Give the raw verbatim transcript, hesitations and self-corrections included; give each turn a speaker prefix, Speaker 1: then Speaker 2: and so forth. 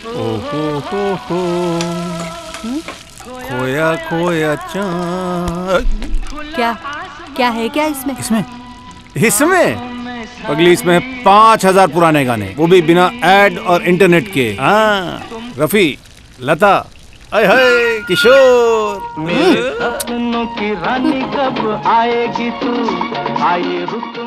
Speaker 1: ओहो हो हो खोया खोया चांद।
Speaker 2: क्या क्या है क्या इसमें?
Speaker 1: इसमें इसमें अगली इसमें पांच हजार पुराने गाने, वो भी बिना एड और इंटरनेट के। हाँ, रफी, लता, अय हाय किशोर।
Speaker 3: मेरे सपनों की रानी कब आएगी तू, आए रुक